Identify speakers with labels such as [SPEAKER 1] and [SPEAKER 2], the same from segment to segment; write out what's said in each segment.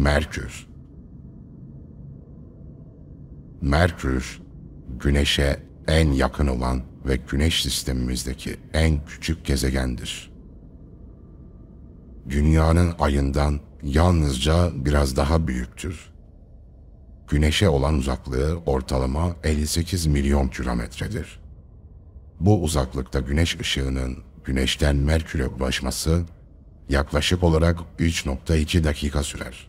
[SPEAKER 1] Merkür. Merkür, Güneş'e en yakın olan ve Güneş sistemimizdeki en küçük gezegendir. Dünyanın ayından yalnızca biraz daha büyüktür. Güneş'e olan uzaklığı ortalama 58 milyon kilometredir. Bu uzaklıkta Güneş ışığının Güneş'ten Merkür'e ulaşması yaklaşık olarak 3,2 dakika sürer.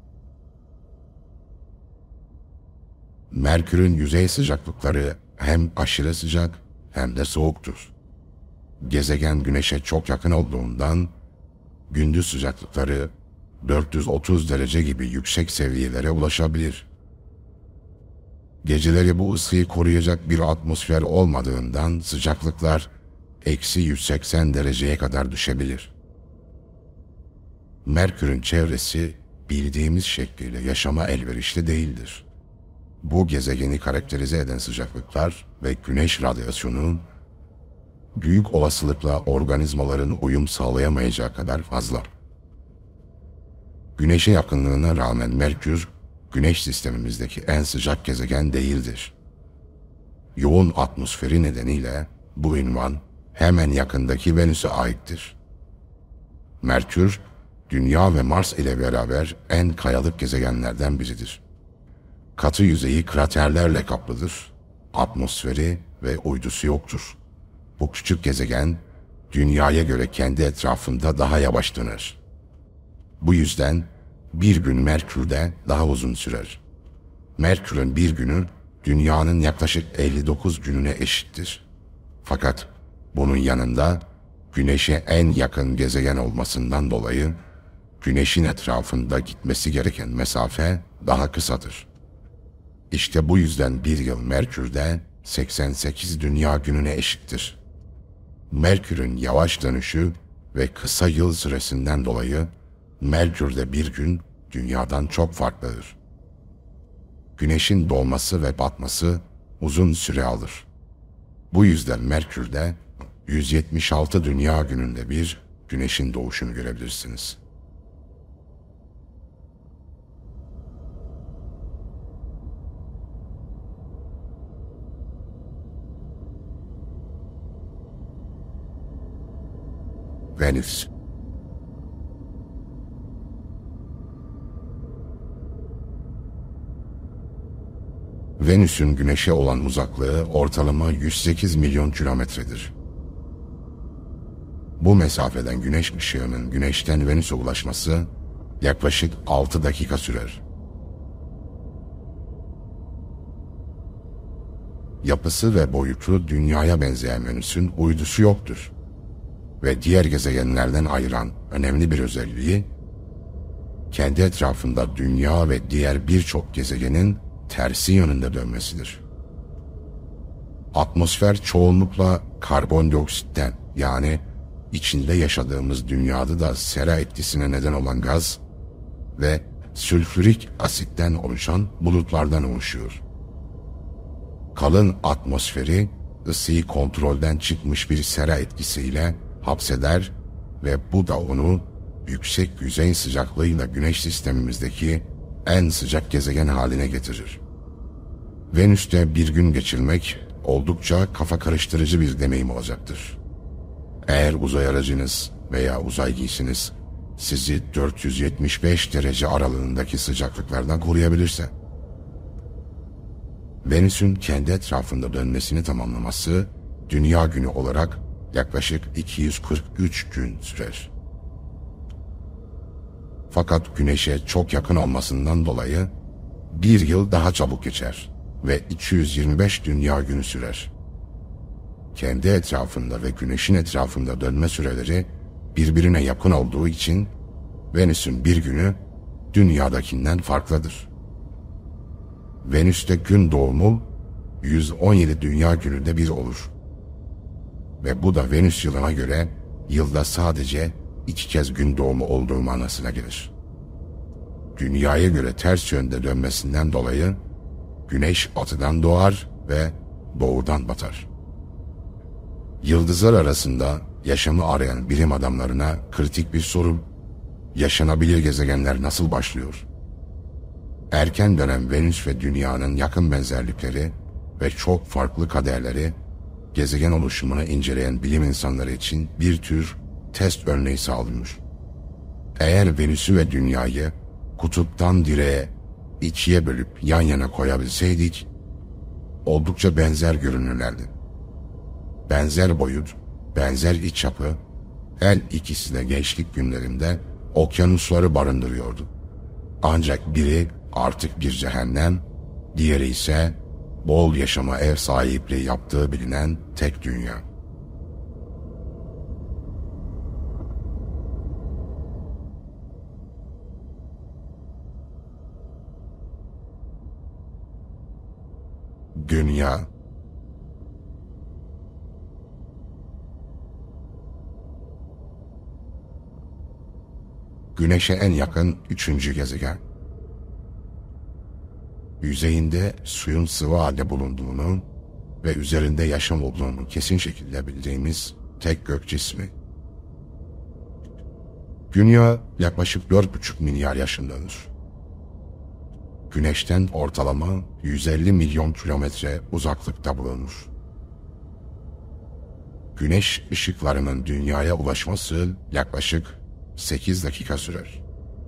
[SPEAKER 1] Merkür'ün yüzey sıcaklıkları hem aşırı sıcak hem de soğuktur. Gezegen Güneş'e çok yakın olduğundan gündüz sıcaklıkları 430 derece gibi yüksek seviyelere ulaşabilir. Geceleri bu ısıyı koruyacak bir atmosfer olmadığından sıcaklıklar -180 dereceye kadar düşebilir. Merkür'ün çevresi bildiğimiz şekliyle yaşama elverişli değildir. Bu gezegeni karakterize eden sıcaklıklar ve güneş radyasyonu büyük olasılıkla organizmaların uyum sağlayamayacağı kadar fazla. Güneş'e yakınlığına rağmen Merkür, Güneş sistemimizdeki en sıcak gezegen değildir. Yoğun atmosferi nedeniyle bu ünvan hemen yakındaki Venüs'e aittir. Merkür, Dünya ve Mars ile beraber en kayalık gezegenlerden biridir. Katı yüzeyi kraterlerle kaplıdır. Atmosferi ve uydusu yoktur. Bu küçük gezegen, Dünya'ya göre kendi etrafında daha yavaş döner. Bu yüzden bir gün Merkür'de daha uzun sürer. Merkür'ün bir günü Dünya'nın yaklaşık 59 gününe eşittir. Fakat bunun yanında Güneş'e en yakın gezegen olmasından dolayı Güneş'in etrafında gitmesi gereken mesafe daha kısadır. İşte bu yüzden bir yıl Merkür'de 88 dünya gününe eşittir. Merkür'ün yavaş dönüşü ve kısa yıl süresinden dolayı Merkür'de bir gün Dünya'dan çok farklıdır. Güneşin doğması ve batması uzun süre alır. Bu yüzden Merkür'de 176 dünya gününde bir Güneşin doğuşunu görebilirsiniz. Venüs. Venüs'ün Güneş'e olan uzaklığı ortalama 108 milyon kilometredir. Bu mesafeden Güneş ışığının Güneş'ten Venüs'e ulaşması yaklaşık 6 dakika sürer. Yapısı ve boyutu Dünya'ya benzeyen Venüs'ün uydusu yoktur. Ve diğer gezegenlerden ayıran önemli bir özelliği, kendi etrafında Dünya ve diğer birçok gezegenin tersi yönünde dönmesidir. Atmosfer çoğunlukla karbondioksitten, yani içinde yaşadığımız dünyada da sera etkisine neden olan gaz ve sülfürik asitten oluşan bulutlardan oluşuyor. Kalın atmosferi ısıyı kontrolden çıkmış bir sera etkisiyle hapseder ve bu da onu yüksek yüzey sıcaklığıyla Güneş sistemimizdeki en sıcak gezegen haline getirir. Venüs'te bir gün geçirmek oldukça kafa karıştırıcı bir deneyim olacaktır. Eğer uzay aracınız veya uzay giysiniz sizi 475 derece aralığındaki sıcaklıklardan koruyabilirse. Venüs'ün kendi etrafında dönmesini tamamlaması Dünya günü olarak yaklaşık 243 gün sürer. Fakat Güneş'e çok yakın olmasından dolayı bir yıl daha çabuk geçer ve 225 dünya günü sürer. Kendi etrafında ve Güneş'in etrafında dönme süreleri birbirine yakın olduğu için Venüs'ün bir günü Dünya'dakinden farklıdır. Venüs'te gün doğumu 117 dünya gününde bir olur. Ve bu da Venüs yılına göre yılda sadece 2 kez gün doğumu olduğu manasına gelir. Dünyaya göre ters yönde dönmesinden dolayı Güneş batıdan doğar ve doğudan batar. Yıldızlar arasında yaşamı arayan bilim adamlarına kritik bir soru: yaşanabilir gezegenler nasıl başlıyor? Erken dönem Venüs ve Dünya'nın yakın benzerlikleri ve çok farklı kaderleri gezegen oluşumunu inceleyen bilim insanları için bir tür test örneği sağlıyor. Eğer Venüs'ü ve Dünya'yı kutuptan direğe ikiye bölüp yan yana koyabilseydik, oldukça benzer görünürlerdi. Benzer boyut, benzer iç yapı, her ikisi de gençlik günlerinde okyanusları barındırıyordu. Ancak biri artık bir cehennem, diğeri ise bol yaşama ev sahipliği yaptığı bilinen tek dünya. Dünya. Güneş'e en yakın 3. gezegen. Yüzeyinde suyun sıvı halde bulunduğunu ve üzerinde yaşam olduğunu kesin şekilde bildiğimiz tek gök cismi. Dünya yaklaşık 4,5 milyar yaşındadır. Güneş'ten ortalama 150 milyon kilometre uzaklıkta bulunur. Güneş ışıklarının Dünya'ya ulaşması yaklaşık 8 dakika sürer.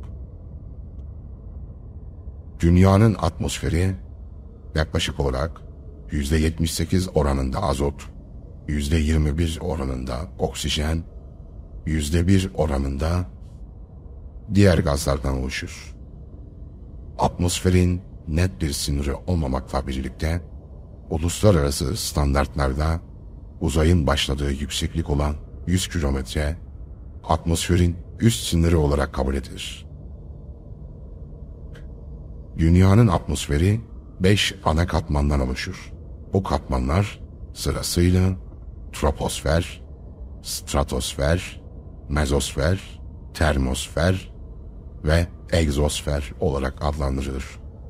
[SPEAKER 1] Dünyanın atmosferi yaklaşık olarak %78 oranında azot, %21 oranında oksijen, %1 oranında diğer gazlardan oluşur. Atmosferin net bir sınırı olmamakla birlikte uluslararası standartlarda uzayın başladığı yükseklik olan 100 kilometre atmosferin üst sınırı olarak kabul edilir. Dünyanın atmosferi 5 ana katmandan oluşur. Bu katmanlar sırasıyla troposfer, stratosfer, mezosfer, termosfer ve egzosfer olarak adlandırılır.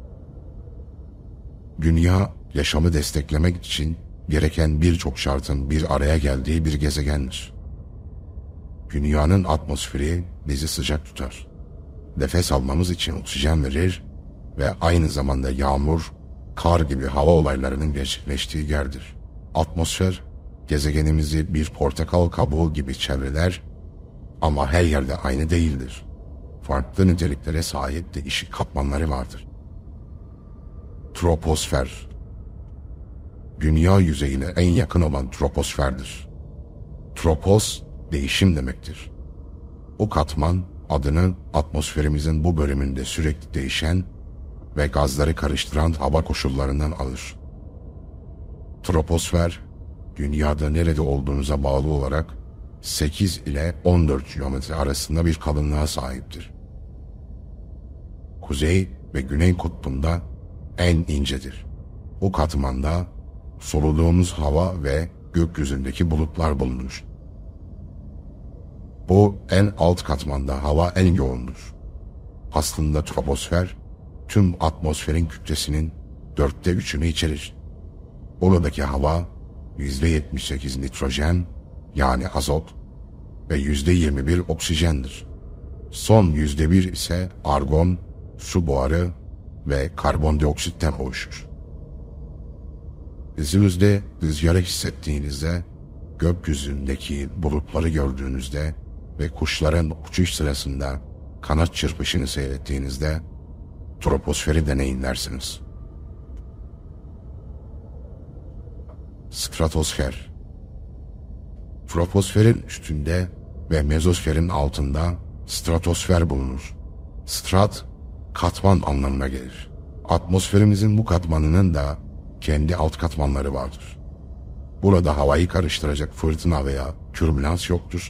[SPEAKER 1] Dünya, yaşamı desteklemek için gereken birçok şartın bir araya geldiği bir gezegendir. Dünyanın atmosferi bizi sıcak tutar. Nefes almamız için oksijen verir ve aynı zamanda yağmur, kar gibi hava olaylarının gerçekleştiği yerdir. Atmosfer, gezegenimizi bir portakal kabuğu gibi çevreler ama her yerde aynı değildir. Farklı niteliklere sahip değişik katmanları vardır. Troposfer, dünya yüzeyine en yakın olan troposferdir. Tropos, değişim demektir. O katman adını atmosferimizin bu bölümünde sürekli değişen ve gazları karıştıran hava koşullarından alır. Troposfer, dünyada nerede olduğunuza bağlı olarak 8 ile 14 kilometre arasında bir kalınlığa sahiptir. Kuzey ve Güney kutbunda en incedir. Bu katmanda soluduğumuz hava ve gökyüzündeki bulutlar bulunur. Bu en alt katmanda hava en yoğundur. Aslında troposfer, tüm atmosferin kütlesinin 3/4'ünü içerir. Buradaki hava %78 nitrojen yani azot ve %21 oksijendir. Son %1 ise argon, su buharı ve karbondioksitten oluşur. Yüzünüzde rüzgarı hissettiğinizde, gökyüzündeki bulutları gördüğünüzde ve kuşların uçuş sırasında kanat çırpışını seyrettiğinizde troposferi deneyimlersiniz. Stratosfer. Troposferin üstünde ve mezosferin altında stratosfer bulunur. Strat, katman anlamına gelir. Atmosferimizin bu katmanının da kendi alt katmanları vardır. Burada havayı karıştıracak fırtına veya türbülans yoktur.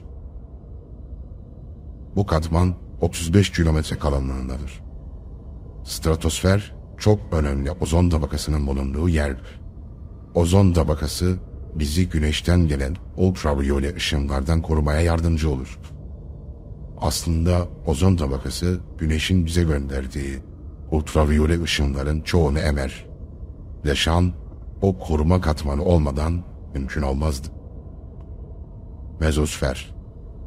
[SPEAKER 1] Bu katman 35 kilometre kalınlığındadır. Stratosfer çok önemli ozon tabakasının bulunduğu yerdir. Ozon tabakası bizi güneşten gelen ultraviyole ışınlardan korumaya yardımcı olur. Aslında ozon tabakası güneşin bize gönderdiği ultraviyole ışınların çoğunu emer. Yaşam o koruma katmanı olmadan mümkün olmazdı. Mezosfer.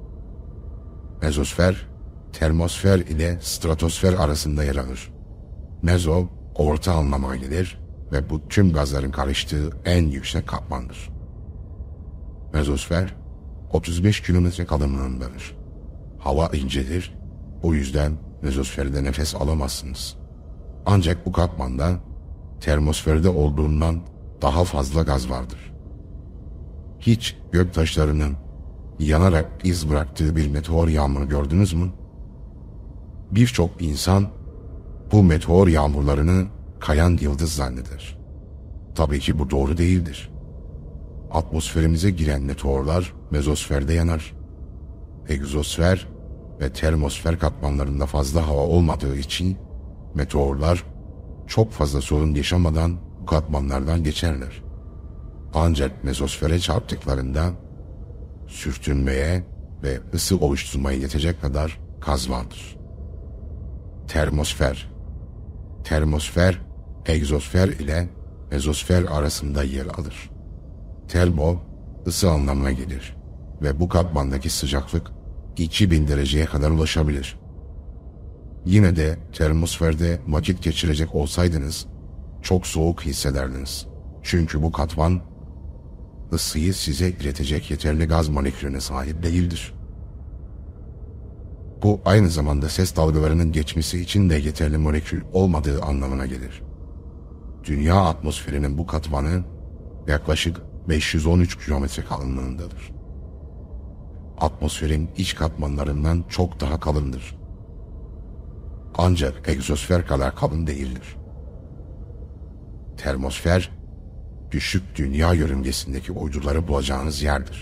[SPEAKER 1] Mezosfer, termosfer ile stratosfer arasında yer alır. Mezo, orta anlamına gelir ve bu tüm gazların karıştığı en yüksek katmandır. Mezosfer, 35 kilometre kalınlığındadır. Hava incedir, o yüzden mezosferde nefes alamazsınız. Ancak bu katmanda termosferde olduğundan daha fazla gaz vardır. Hiç göktaşlarının yanarak iz bıraktığı bir meteor yağmuru gördünüz mü? Birçok insan bu meteor yağmurlarını kayan yıldız zanneder. Tabii ki bu doğru değildir. Atmosferimize giren meteorlar mezosferde yanar. Egzosfer ve termosfer katmanlarında fazla hava olmadığı için meteorlar çok fazla sorun yaşamadan bu katmanlardan geçerler. Ancak mezosfere çarptıklarında sürtünmeye ve ısı oluşturmaya yetecek kadar gaz vardır. Termosfer. Termosfer, egzosfer ile mezosfer arasında yer alır. Termo, ısı anlamına gelir ve bu katmandaki sıcaklık 2000 dereceye kadar ulaşabilir. Yine de termosferde vakit geçirecek olsaydınız çok soğuk hissederdiniz. Çünkü bu katman ısıyı size iletecek yeterli gaz molekülüne sahip değildir. Bu aynı zamanda ses dalgalarının geçmesi için de yeterli molekül olmadığı anlamına gelir. Dünya atmosferinin bu katmanı yaklaşık 513 kilometre kalınlığındadır. Atmosferin iç katmanlarından çok daha kalındır. Ancak egzosfer kadar kalın değildir. Termosfer, düşük dünya yörüngesindeki uyduları bulacağınız yerdir.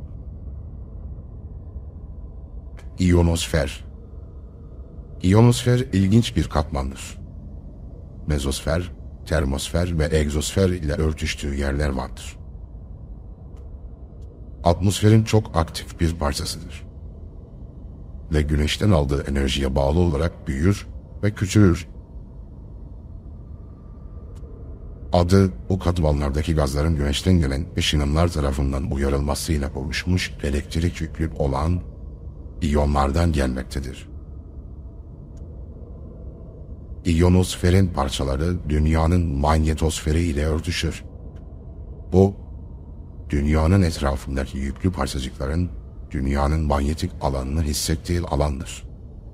[SPEAKER 1] İyonosfer. İyonosfer ilginç bir katmandır. Mezosfer, termosfer ve egzosfer ile örtüştüğü yerler vardır. Atmosferin çok aktif bir parçasıdır. Ve güneşten aldığı enerjiye bağlı olarak büyür ve küçülür. Adı bu katmanlardaki gazların güneşten gelen ışınımlar tarafından uyarılmasıyla oluşmuş elektrik yüklü olan iyonlardan gelmektedir. İyonosferin parçaları dünyanın manyetosferi ile örtüşür. Bu, dünyanın etrafındaki yüklü parçacıkların dünyanın manyetik alanını hissettiği alandır.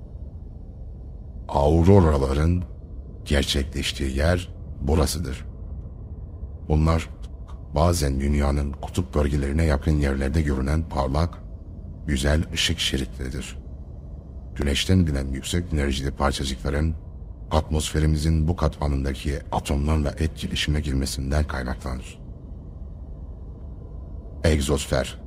[SPEAKER 1] Auroraların gerçekleştiği yer burasıdır. Bunlar bazen dünyanın kutup bölgelerine yakın yerlerde görünen parlak, güzel ışık şeritleridir. Güneşten gelen yüksek enerjili parçacıkların atmosferimizin bu katmanındaki atomlarla etkileşime girmesinden kaynaklanır. Egzosfer.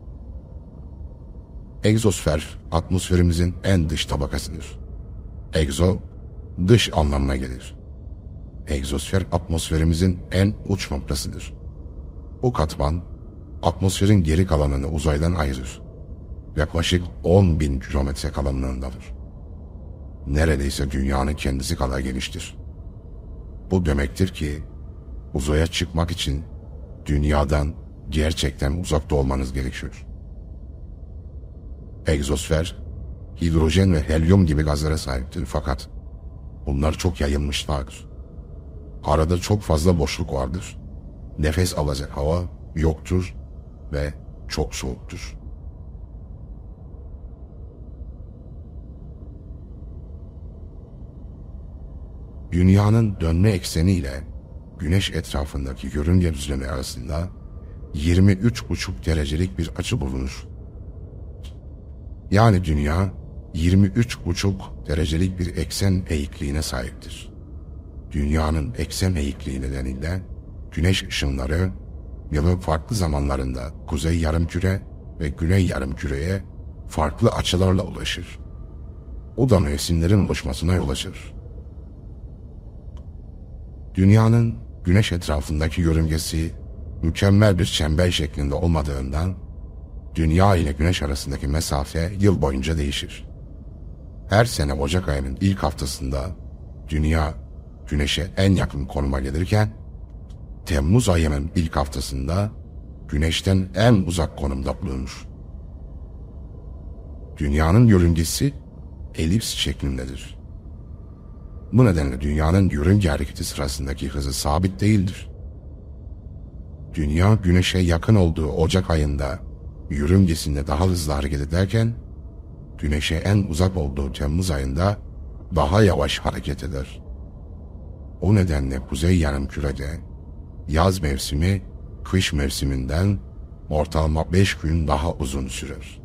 [SPEAKER 1] Egzosfer atmosferimizin en dış tabakasıdır. Egzo, dış anlamına gelir. Egzosfer atmosferimizin en uç noktasıdır. Bu katman atmosferin geri kalanını uzaydan ayırır. Yaklaşık 10.000 kilometre kalınlığındadır. Neredeyse dünyanın kendisi kadar geniştir. Bu demektir ki uzaya çıkmak için dünyadan gerçekten uzakta olmanız gerekiyor. Egzosfer, hidrojen ve helyum gibi gazlara sahiptir fakat bunlar çok yayılmışlardır. Arada çok fazla boşluk vardır. Nefes alacak hava yoktur ve çok soğuktur. Dünyanın dönme ekseni ile Güneş etrafındaki yörünge düzlemi arasında 23,5 derecelik bir açı bulunur. Yani Dünya 23,5 derecelik bir eksen eğikliğine sahiptir. Dünyanın eksen eğikliği nedeniyle Güneş ışınları yılın farklı zamanlarında kuzey yarımküre ve güney yarımküreye farklı açılarla ulaşır. O da mevsimlerin oluşmasına yol açır. Dünyanın Güneş etrafındaki yörüngesi mükemmel bir çember şeklinde olmadığından Dünya ile Güneş arasındaki mesafe yıl boyunca değişir. Her sene Ocak ayının ilk haftasında Dünya Güneş'e en yakın konuma gelirken Temmuz ayının ilk haftasında Güneş'ten en uzak konumda bulunur. Dünyanın yörüngesi elips şeklindedir. Bu nedenle dünyanın yörünge hareketi sırasındaki hızı sabit değildir. Dünya güneşe yakın olduğu Ocak ayında yörüngesinde daha hızlı hareket ederken, güneşe en uzak olduğu Temmuz ayında daha yavaş hareket eder. O nedenle kuzey yarımkürede yaz mevsimi kış mevsiminden ortalama 5 gün daha uzun sürer.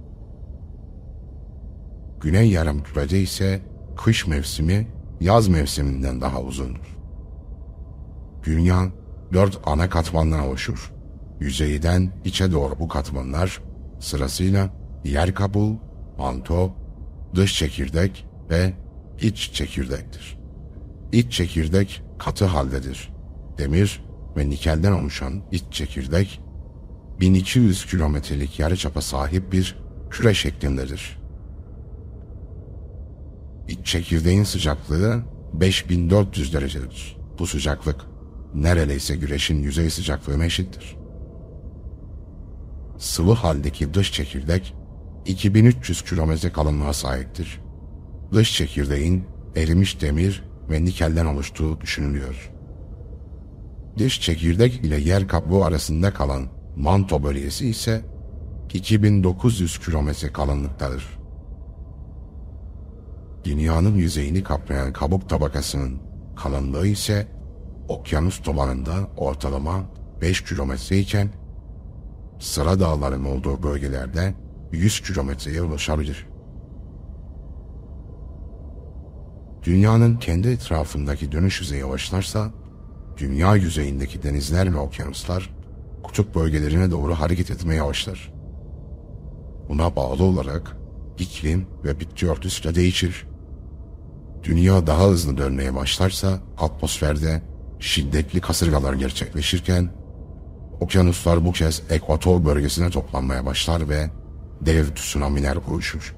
[SPEAKER 1] Güney yarımkürede ise kış mevsimi yaz mevsiminden daha uzundur. Dünya 4 ana katmandan oluşur. Yüzeyden içe doğru bu katmanlar sırasıyla yer kabuğu, manto, dış çekirdek ve iç çekirdektir. İç çekirdek katı haldedir. Demir ve nikelden oluşan iç çekirdek 1200 kilometrelik yarıçapa sahip bir küre şeklindedir. İç çekirdeğin sıcaklığı 5400 derecedir. Bu sıcaklık neredeyse Güneş'in yüzey sıcaklığına eşittir. Sıvı haldeki dış çekirdek 2300 kilometre kalınlığa sahiptir. Dış çekirdeğin erimiş demir ve nikelden oluştuğu düşünülüyor. Dış çekirdek ile yer kabuğu arasında kalan manto bölgesi ise 2900 kilometre kalınlıktadır. Dünyanın yüzeyini kaplayan kabuk tabakasının kalınlığı ise okyanus tabanında ortalama 5 kilometre iken sıra dağların olduğu bölgelerde 100 kilometreye ulaşabilir. Dünyanın kendi etrafındaki dönüş hızı yavaşlarsa, dünya yüzeyindeki denizler ve okyanuslar kutup bölgelerine doğru hareket etmeye başlar. Buna bağlı olarak iklim ve bitki örtüsü de değişir. Dünya daha hızlı dönmeye başlarsa atmosferde şiddetli kasırgalar gerçekleşirken, okyanuslar bu kez ekvator bölgesine toplanmaya başlar ve dev tsunamiler oluşur.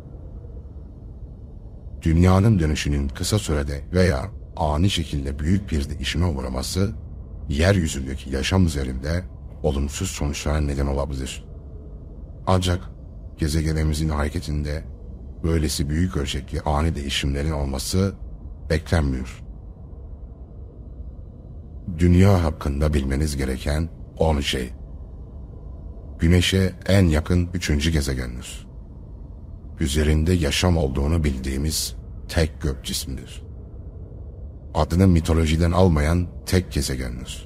[SPEAKER 1] Dünyanın dönüşünün kısa sürede veya ani şekilde büyük bir değişime uğraması, yeryüzündeki yaşam üzerinde olumsuz sonuçlara neden olabilir. Ancak gezegenimizin hareketinde böylesi büyük ölçekli ani değişimlerin olması beklenmiyor. Dünya hakkında bilmeniz gereken 10 şey. Güneş'e en yakın 3. gezegendir. Üzerinde yaşam olduğunu bildiğimiz tek gök cismidir. Adını mitolojiden almayan tek gezegendir.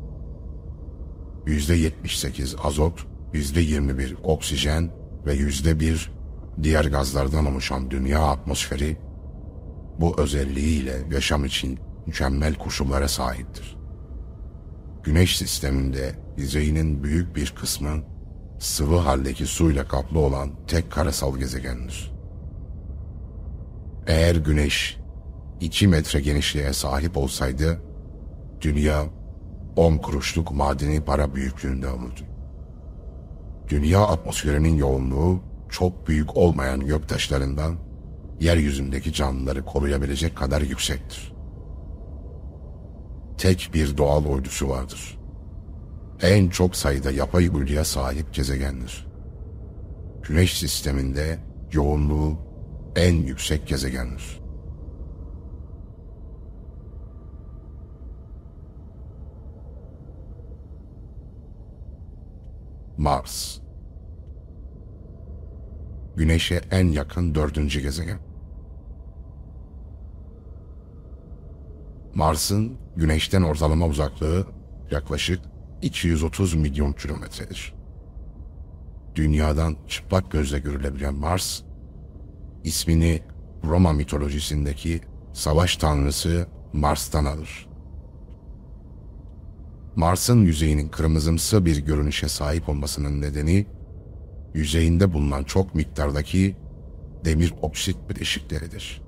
[SPEAKER 1] %78 azot, %21 oksijen ve %1 diğer gazlardan oluşan dünya atmosferi, bu özelliğiyle yaşam için mükemmel koşullara sahiptir. Güneş sisteminde yüzeyinin büyük bir kısmı sıvı haldeki suyla kaplı olan tek karasal gezegendir. Eğer Güneş 2 metre genişliğe sahip olsaydı, Dünya 10 kuruşluk madeni para büyüklüğünde olurdu. Dünya atmosferinin yoğunluğu çok büyük olmayan göktaşlarından yeryüzündeki canlıları koruyabilecek kadar yüksektir. Tek bir doğal uydusu vardır. En çok sayıda yapay uyduya sahip gezegendir. Güneş sisteminde yoğunluğu en yüksek gezegendir. Mars. Güneş'e en yakın 4. gezegen. Mars'ın Güneş'ten ortalama uzaklığı yaklaşık 230 milyon kilometredir. Dünyadan çıplak gözle görülebilen Mars, ismini Roma mitolojisindeki savaş tanrısı Mars'tan alır. Mars'ın yüzeyinin kırmızımsı bir görünüşe sahip olmasının nedeni, yüzeyinde bulunan çok miktardaki demir oksit bileşikleridir.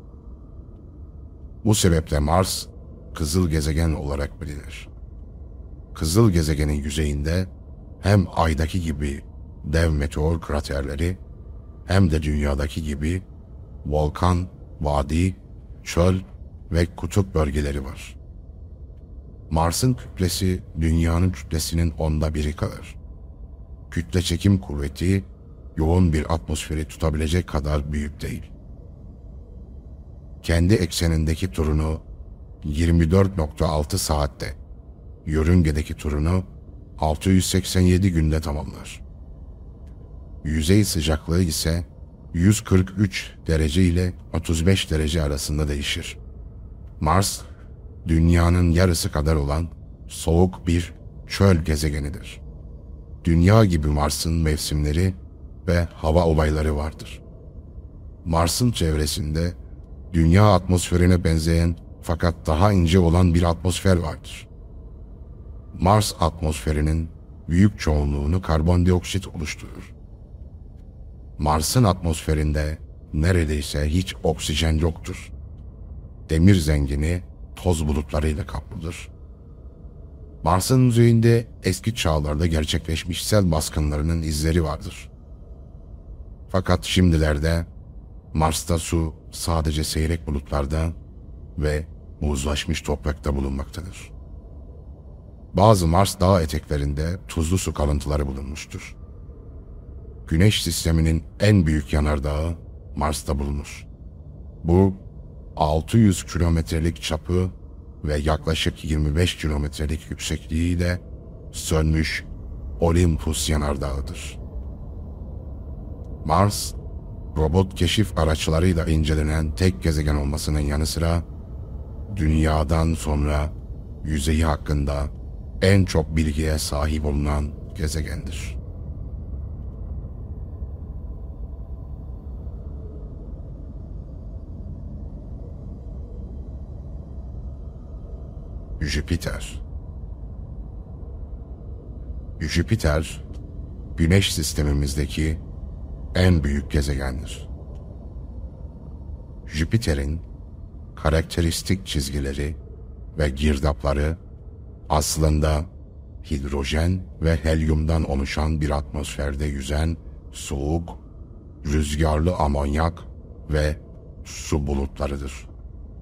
[SPEAKER 1] Bu sebeple Mars, kızıl gezegen olarak bilinir. Kızıl gezegenin yüzeyinde hem Ay'daki gibi dev meteor kraterleri, hem de dünyadaki gibi volkan, vadi, çöl ve kutup bölgeleri var. Mars'ın kütlesi dünyanın kütlesinin 1/10 kadar. Kütle çekim kuvveti yoğun bir atmosferi tutabilecek kadar büyük değil. kendi eksenindeki turunu 24,6 saatte, yörüngedeki turunu 687 günde tamamlar. Yüzey sıcaklığı ise 143 derece ile 35 derece arasında değişir. Mars, Dünya'nın yarısı kadar olan soğuk bir çöl gezegenidir. Dünya gibi Mars'ın mevsimleri ve hava olayları vardır. Mars'ın çevresinde Dünya atmosferine benzeyen fakat daha ince olan bir atmosfer vardır. Mars atmosferinin büyük çoğunluğunu karbondioksit oluşturur. Mars'ın atmosferinde neredeyse hiç oksijen yoktur. Demir zengini toz bulutlarıyla kaplıdır. Mars'ın yüzeyinde eski çağlarda gerçekleşmiş sel baskınlarının izleri vardır. Fakat şimdilerde Mars'ta su sadece seyrek bulutlarda ve buzlaşmış toprakta bulunmaktadır. Bazı Mars dağ eteklerinde tuzlu su kalıntıları bulunmuştur. Güneş sisteminin en büyük yanardağı Mars'ta bulunur. Bu 600 kilometrelik çapı ve yaklaşık 25 kilometrelik yüksekliğiyle sönmüş Olympus yanardağıdır. Mars, robot keşif araçlarıyla incelenen tek gezegen olmasının yanı sıra Dünya'dan sonra yüzeyi hakkında en çok bilgiye sahip olunan gezegendir. Jüpiter. Jüpiter, Güneş sistemimizdeki en büyük gezegendir. Jüpiter'in karakteristik çizgileri ve girdapları aslında hidrojen ve helyumdan oluşan bir atmosferde yüzen soğuk, rüzgarlı amonyak ve su bulutlarıdır.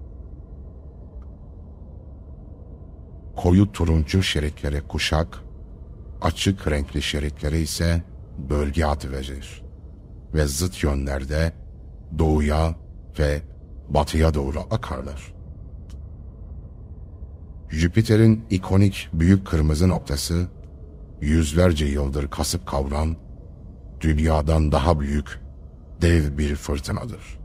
[SPEAKER 1] Koyu turuncu şeritlere kuşak, açık renkli şeritlere ise bölge adı verir ve zıt yönlerde doğuya ve batıya doğru akarlar. Jüpiter'in ikonik büyük kırmızı noktası, yüzlerce yıldır kasıp kavuran, Dünya'dan daha büyük dev bir fırtınadır.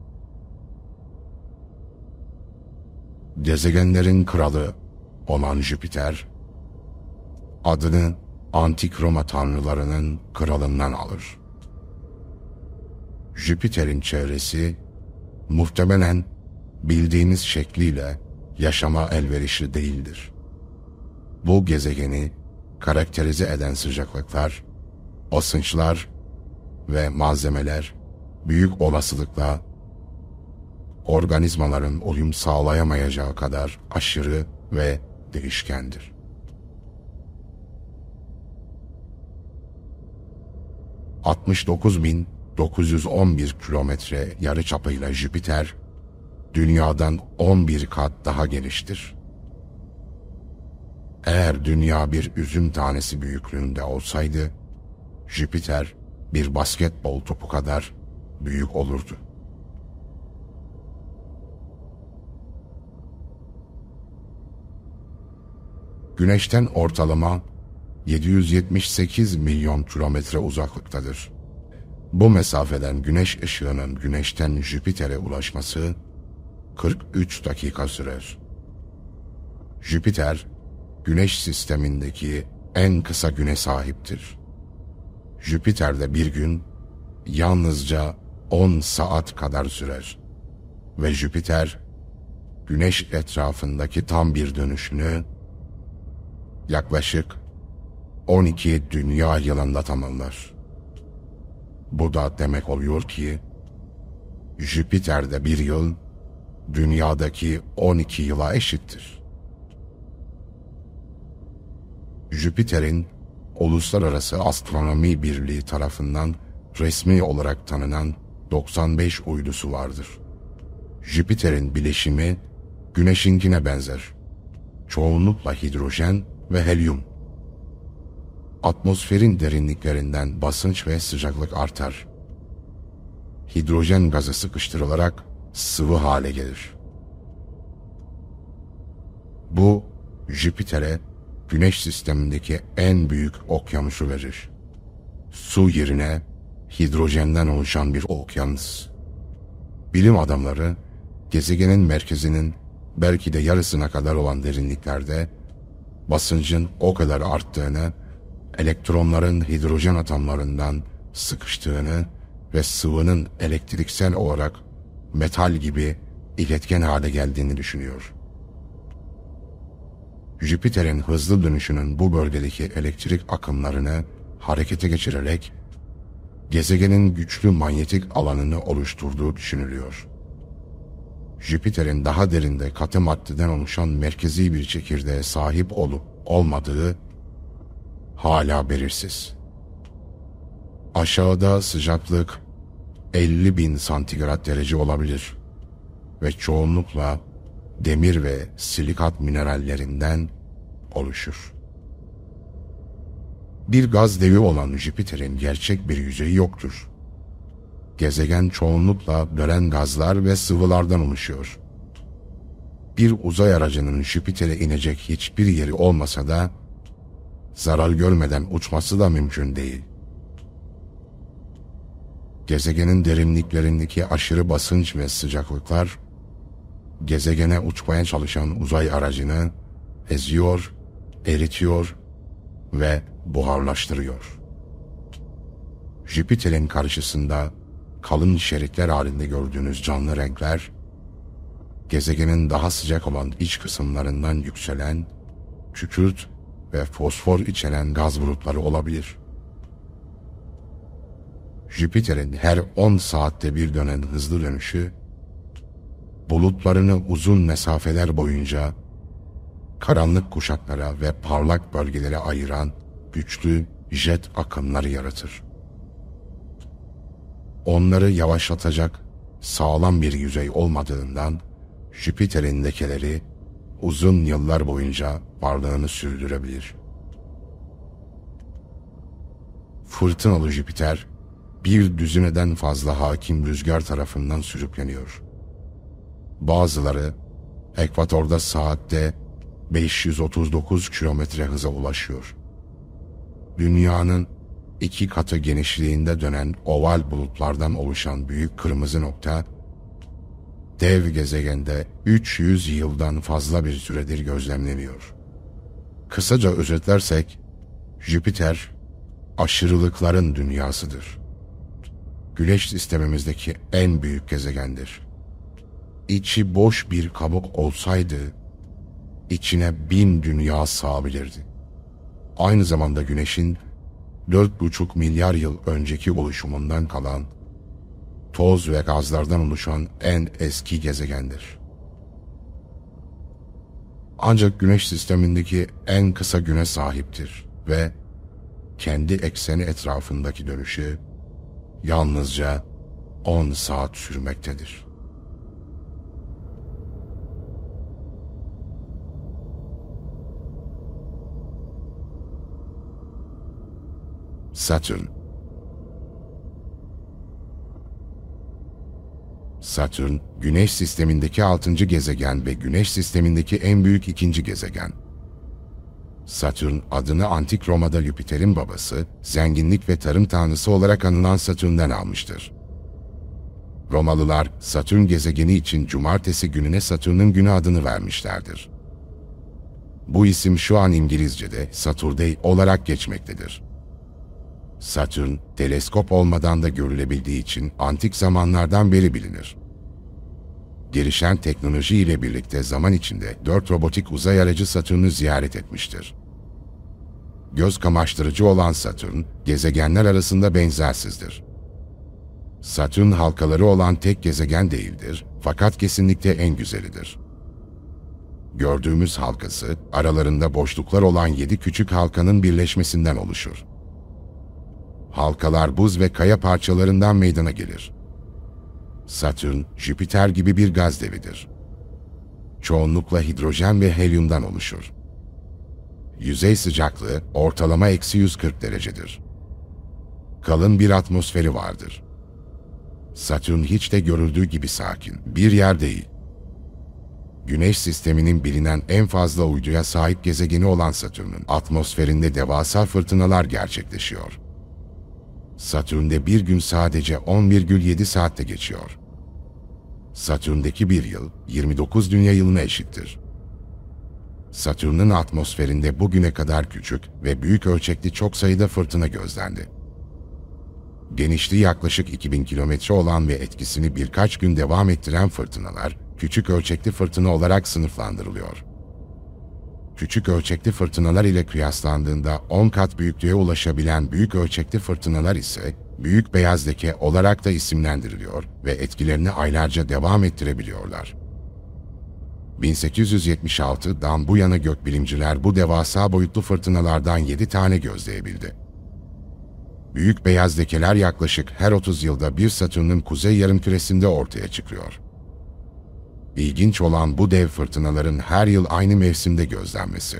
[SPEAKER 1] Gezegenlerin kralı olan Jüpiter, adını antik Roma tanrılarının kralından alır. Jüpiter'in çevresi muhtemelen bildiğimiz şekliyle yaşama elverişli değildir. Bu gezegeni karakterize eden sıcaklıklar, basınçlar ve malzemeler büyük olasılıkla organizmaların uyum sağlayamayacağı kadar aşırı ve değişkendir. ...69.911 kilometre yarıçapıyla Jüpiter, Dünya'dan 11 kat daha geniştir. Eğer Dünya bir üzüm tanesi büyüklüğünde olsaydı, Jüpiter bir basketbol topu kadar büyük olurdu. Güneş'ten ortalama 778 milyon kilometre uzaklıktadır. Bu mesafeden güneş ışığının Güneş'ten Jüpiter'e ulaşması 43 dakika sürer. Jüpiter, Güneş sistemindeki en kısa güne sahiptir. Jüpiter'de bir gün yalnızca 10 saat kadar sürer ve Jüpiter, Güneş etrafındaki tam bir dönüşünü yaklaşık 12 dünya yılında tamamlar. Bu da demek oluyor ki Jüpiter'de bir yıl Dünya'daki 12 yıla eşittir. Jüpiter'in Uluslararası Astronomi Birliği tarafından resmi olarak tanınan 95 uydusu vardır. Jüpiter'in bileşimi Güneş'inkine benzer. Çoğunlukla hidrojen ve helyum. Atmosferin derinliklerinden basınç ve sıcaklık artar. Hidrojen gazı sıkıştırılarak sıvı hale gelir. Bu, Jüpiter'e Güneş sistemindeki en büyük okyanusu verir. Su yerine hidrojenden oluşan bir okyanus. Bilim adamları, gezegenin merkezinin belki de yarısına kadar olan derinliklerde basıncın o kadar arttığını, elektronların hidrojen atomlarından sıkıştığını ve sıvının elektriksel olarak metal gibi iletken hale geldiğini düşünüyor. Jüpiter'in hızlı dönüşünün bu bölgedeki elektrik akımlarını harekete geçirerek gezegenin güçlü manyetik alanını oluşturduğu düşünülüyor. Jüpiter'in daha derinde katı maddeden oluşan merkezi bir çekirdeğe sahip olup olmadığı hala belirsiz. Aşağıda sıcaklık 50.000 santigrat derece olabilir ve çoğunlukla demir ve silikat minerallerinden oluşur. Bir gaz devi olan Jüpiter'in gerçek bir yüzeyi yoktur. Gezegen çoğunlukla dönen gazlar ve sıvılardan oluşuyor. Bir uzay aracının Jüpiter'e inecek hiçbir yeri olmasa da zarar görmeden uçması da mümkün değil. Gezegenin derinliklerindeki aşırı basınç ve sıcaklıklar gezegene uçmaya çalışan uzay aracını eziyor, eritiyor ve buharlaştırıyor. Jüpiter'in karşısında kalın şeritler halinde gördüğünüz canlı renkler, gezegenin daha sıcak olan iç kısımlarından yükselen, kükürt ve fosfor içeren gaz bulutları olabilir. Jüpiter'in her 10 saatte bir dönen hızlı dönüşü, bulutlarını uzun mesafeler boyunca karanlık kuşaklara ve parlak bölgelere ayıran güçlü jet akımları yaratır. Onları yavaşlatacak sağlam bir yüzey olmadığından Jüpiter'in lekeleri uzun yıllar boyunca varlığını sürdürebilir. Fırtınalı Jüpiter, bir düzineden fazla hakim rüzgar tarafından sürükleniyor. Bazıları ekvatorda saatte 539 kilometre hıza ulaşıyor. Dünyanın 2 katı genişliğinde dönen oval bulutlardan oluşan büyük kırmızı nokta, dev gezegende 300 yıldan fazla bir süredir gözlemleniyor. Kısaca özetlersek, Jüpiter, aşırılıkların dünyasıdır. Güneş sistemimizdeki en büyük gezegendir. İçi boş bir kabuk olsaydı, içine 1000 dünya sığabilirdi. Aynı zamanda Güneş'in 4,5 milyar yıl önceki oluşumundan kalan, toz ve gazlardan oluşan en eski gezegendir. Ancak Güneş sistemindeki en kısa güne sahiptir ve kendi ekseni etrafındaki dönüşü yalnızca 10 saat sürmektedir. Satürn. Satürn, Güneş sistemindeki 6. gezegen ve Güneş sistemindeki en büyük 2. gezegen. Satürn, adını Antik Roma'da Jüpiter'in babası, zenginlik ve tarım tanrısı olarak anılan Satürn'den almıştır. Romalılar, Satürn gezegeni için cumartesi gününe Satürn'ün günü adını vermişlerdir. Bu isim şu an İngilizce'de Saturday olarak geçmektedir. Satürn, teleskop olmadan da görülebildiği için antik zamanlardan beri bilinir. Gelişen teknoloji ile birlikte zaman içinde 4 robotik uzay aracı Satürn'ü ziyaret etmiştir. Göz kamaştırıcı olan Satürn, gezegenler arasında benzersizdir. Satürn halkaları olan tek gezegen değildir, fakat kesinlikle en güzelidir. Gördüğümüz halkası, aralarında boşluklar olan 7 küçük halkanın birleşmesinden oluşur. Halkalar buz ve kaya parçalarından meydana gelir. Satürn, Jüpiter gibi bir gaz devidir. Çoğunlukla hidrojen ve helyumdan oluşur. Yüzey sıcaklığı ortalama -140 derecedir. Kalın bir atmosferi vardır. Satürn hiç de görüldüğü gibi sakin bir yer değil. Güneş sisteminin bilinen en fazla uyduya sahip gezegeni olan Satürn'ün atmosferinde devasa fırtınalar gerçekleşiyor. Satürn'de bir gün sadece 10,7 saatte geçiyor. Satürn'deki bir yıl 29 dünya yılına eşittir. Satürn'ün atmosferinde bugüne kadar küçük ve büyük ölçekli çok sayıda fırtına gözlendi. Genişliği yaklaşık 2000 kilometre olan ve etkisini birkaç gün devam ettiren fırtınalar, küçük ölçekli fırtına olarak sınıflandırılıyor. Küçük ölçekli fırtınalar ile kıyaslandığında 10 kat büyüklüğe ulaşabilen büyük ölçekli fırtınalar ise büyük beyaz leke olarak da isimlendiriliyor ve etkilerini aylarca devam ettirebiliyorlar. 1876'dan bu yana gökbilimciler bu devasa boyutlu fırtınalardan 7 tane gözleyebildi. Büyük beyaz lekeler yaklaşık her 30 yılda bir Satürn'ün kuzey yarımküresinde ortaya çıkıyor. İlginç olan bu dev fırtınaların her yıl aynı mevsimde gözlenmesi.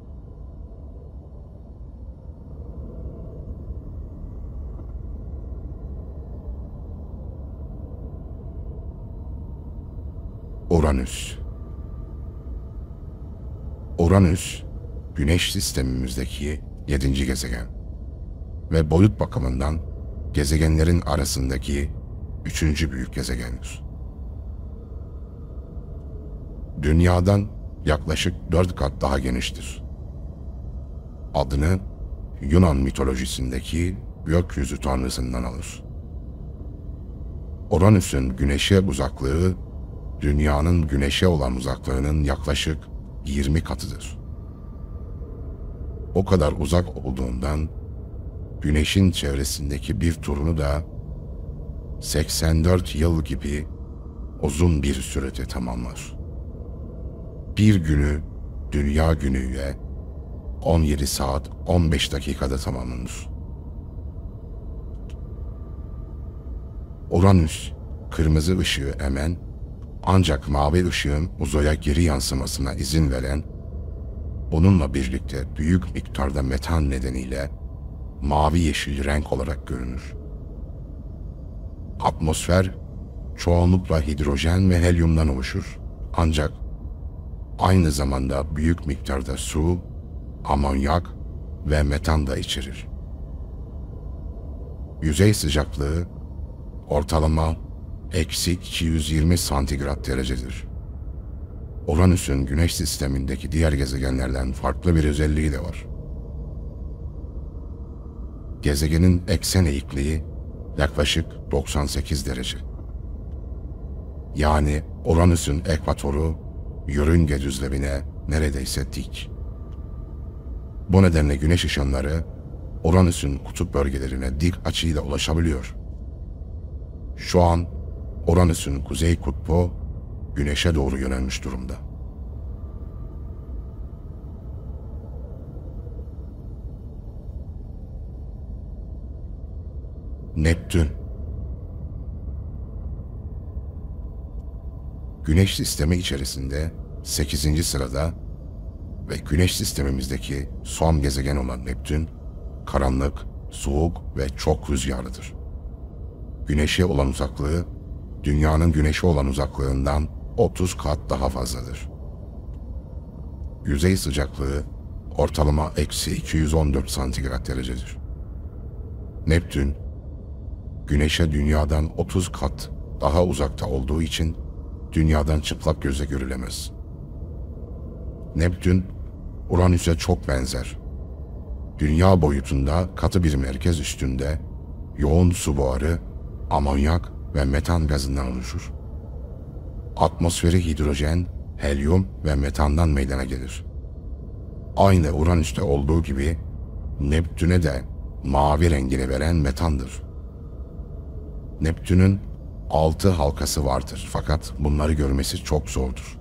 [SPEAKER 1] Uranüs. Uranüs, Güneş sistemimizdeki 7. gezegen ve boyut bakımından gezegenlerin arasındaki 3. büyük gezegendir. Dünya'dan yaklaşık 4 kat daha geniştir. Adını Yunan mitolojisindeki gökyüzü tanrısından alır. Uranüs'ün Güneş'e uzaklığı, Dünya'nın Güneş'e olan uzaklığının yaklaşık 20 katıdır. O kadar uzak olduğundan Güneş'in çevresindeki bir turunu da 84 yıl gibi uzun bir sürede tamamlar. Bir günü Dünya günüyle 17 saat 15 dakikada tamamlanır. Uranüs, kırmızı ışığı emen, ancak mavi ışığın uzaya geri yansımasına izin veren, bununla birlikte büyük miktarda metan nedeniyle mavi-yeşil renk olarak görünür. Atmosfer çoğunlukla hidrojen ve helyumdan oluşur, ancak aynı zamanda büyük miktarda su, amonyak ve metan da içerir. Yüzey sıcaklığı ortalama -220 santigrat derecedir. Uranüs'ün Güneş sistemindeki diğer gezegenlerden farklı bir özelliği de var. Gezegenin eksen eğikliği yaklaşık 98 derece. Yani Uranüs'ün ekvatoru yörünge düzlemine neredeyse dik. Bu nedenle güneş ışınları Uranüs'ün kutup bölgelerine dik açıyla ulaşabiliyor. Şu an Uranüs'ün kuzey kutbu güneşe doğru yönelmiş durumda. Neptün. Güneş sistemi içerisinde 8. sırada ve Güneş sistemimizdeki son gezegen olan Neptün, karanlık, soğuk ve çok rüzgarlıdır. Güneşe olan uzaklığı, Dünya'nın Güneşe olan uzaklığından 30 kat daha fazladır. Yüzey sıcaklığı ortalama -214 santigrat derecedir. Neptün, Güneş'e Dünya'dan 30 kat daha uzakta olduğu için Dünya'dan çıplak göze görülemez. Neptün, Uranüs'e çok benzer. Dünya boyutunda katı bir merkez üstünde yoğun su buharı, amonyak ve metan gazından oluşur. Atmosferi hidrojen, helyum ve metandan meydana gelir. Aynı Uranüs'te olduğu gibi Neptün'e de mavi rengini veren metandır. Neptün'ün 6 halkası vardır fakat bunları görmesi çok zordur.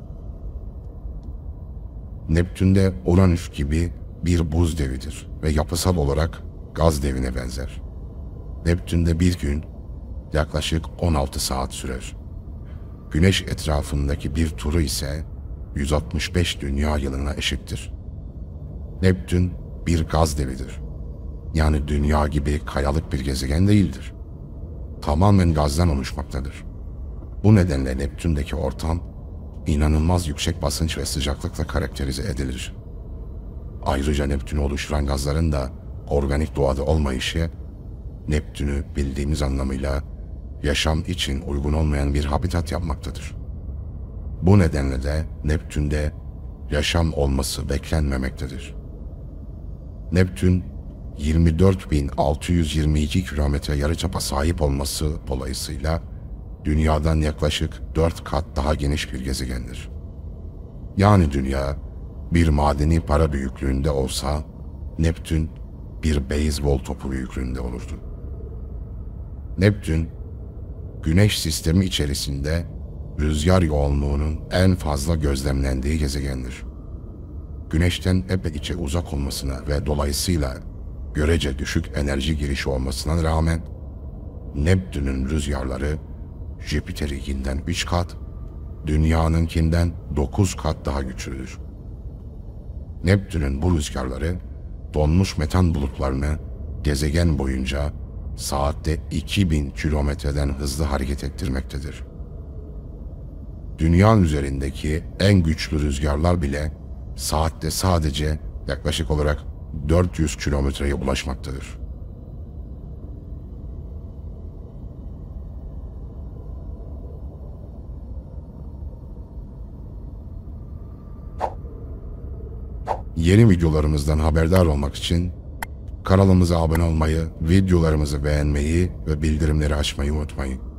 [SPEAKER 1] Neptün'de Uranüs gibi bir buz devidir ve yapısal olarak gaz devine benzer. Neptün'de bir gün yaklaşık 16 saat sürer. Güneş etrafındaki bir turu ise 165 dünya yılına eşittir. Neptün bir gaz devidir. Yani dünya gibi kayalık bir gezegen değildir. tamamen gazdan oluşmaktadır. Bu nedenle Neptün'deki ortam inanılmaz yüksek basınç ve sıcaklıkla karakterize edilir. Ayrıca Neptün'ü oluşturan gazların da organik doğada olmayışı, Neptün'ü bildiğimiz anlamıyla yaşam için uygun olmayan bir habitat yapmaktadır. Bu nedenle de Neptün'de yaşam olması beklenmemektedir. Neptün 24.622 kilometre yarıçapa sahip olması dolayısıyla Dünya'dan yaklaşık 4 kat daha geniş bir gezegendir. Yani Dünya bir madeni para büyüklüğünde olsa Neptün bir beyzbol topu büyüklüğünde olurdu. Neptün, Güneş sistemi içerisinde rüzgar yoğunluğunun en fazla gözlemlendiği gezegendir. Güneşten epeyce uzak olmasına ve dolayısıyla görece düşük enerji girişi olmasına rağmen Neptün'ün rüzgarları Jüpiter'inkinden 3 kat, Dünya'nınkinden 9 kat daha güçlüdür. Neptün'ün bu rüzgarları donmuş metan bulutlarını gezegen boyunca saatte 2000 kilometreden hızlı hareket ettirmektedir. Dünya üzerindeki en güçlü rüzgarlar bile saatte sadece yaklaşık olarak 400 kilometreye ulaşmaktadır. Yeni videolarımızdan haberdar olmak için kanalımıza abone olmayı, videolarımızı beğenmeyi ve bildirimleri açmayı unutmayın.